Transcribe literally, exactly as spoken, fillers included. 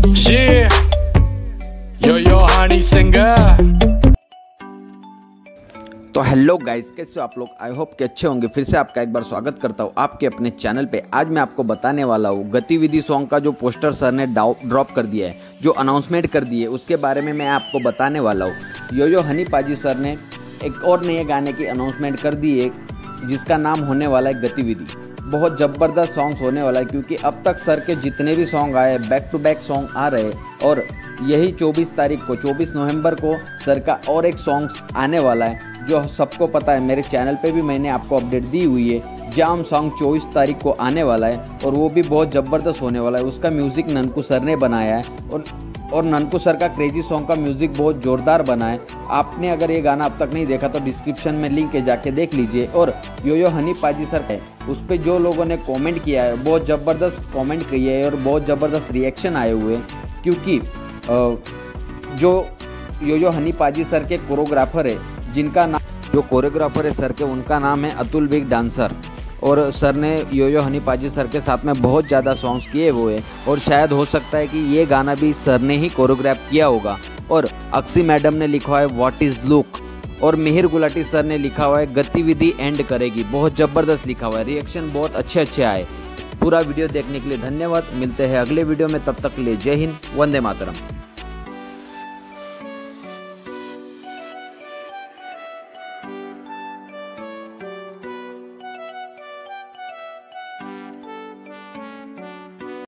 Yeah, yo yo Honey singer. तो hello guys, कैसे हो आप लोग? आई होप कि अच्छे होंगे। फिर से आपका एक बार स्वागत करता हूँ आपके अपने चैनल पे। आज मैं आपको बताने वाला हूँ गतिविधि सॉन्ग का जो पोस्टर सर ने ड्रॉप कर दिया है, जो अनाउंसमेंट कर दी है, उसके बारे में मैं आपको बताने वाला हूँ। यो यो हनी पाजी सर ने एक और नए गाने की अनाउंसमेंट कर दी है जिसका नाम होने वाला है गतिविधि। बहुत ज़बरदस्त सॉन्ग्स होने वाला है क्योंकि अब तक सर के जितने भी सॉन्ग आए बैक टू बैक सॉन्ग आ रहे हैं और यही चौबीस तारीख को चौबीस नवंबर को सर का और एक सॉन्ग आने वाला है जो सबको पता है। मेरे चैनल पे भी मैंने आपको अपडेट दी हुई है। जाम सॉन्ग चौबीस तारीख को आने वाला है और वो भी बहुत ज़बरदस्त होने वाला है। उसका म्यूज़िक ननकू सर ने बनाया है और और ननकू सर का क्रेजी सॉन्ग का म्यूज़िक बहुत ज़ोरदार बना है। आपने अगर ये गाना अब तक नहीं देखा तो डिस्क्रिप्शन में लिंक है, जाके देख लीजिए। और यो यो हनी पाजी सर है, उस पर जो लोगों ने कमेंट किया है बहुत ज़बरदस्त कमेंट किए है और बहुत ज़बरदस्त रिएक्शन आए हुए हैं क्योंकि जो यो यो हनी पाजी सर के कोरियोग्राफर है, जिनका नाम जो कोरियोग्राफर है सर के, उनका नाम है अतुल बिग डांसर। और सर ने यो यो हनी पाजी सर के साथ में बहुत ज़्यादा सॉन्ग्स किए हुए और शायद हो सकता है कि ये गाना भी सर ने ही कोरियोग्राफ किया होगा। और अक्सी मैडम ने लिखा है व्हाट इज़ लुक और मिहिर गुलाटी सर ने लिखा हुआ है गतिविधि एंड करेगी। बहुत ज़बरदस्त लिखा हुआ है, रिएक्शन बहुत अच्छे अच्छे आए। पूरा वीडियो देखने के लिए धन्यवाद। मिलते हैं अगले वीडियो में, तब तक के लिए जय हिंद, वंदे मातरम।